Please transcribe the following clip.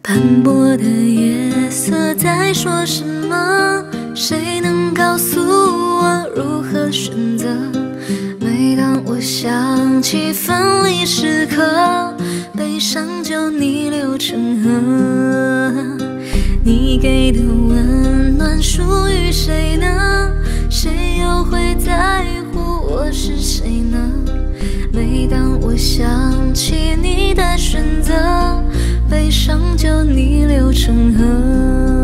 斑驳的夜色在说什么？谁能告诉我如何选择？每当我想起分离时刻，悲伤就逆流成河。你给的温暖属于谁呢？谁又会在乎我是谁呢？每当我想起你的选择，悲伤就逆流成河。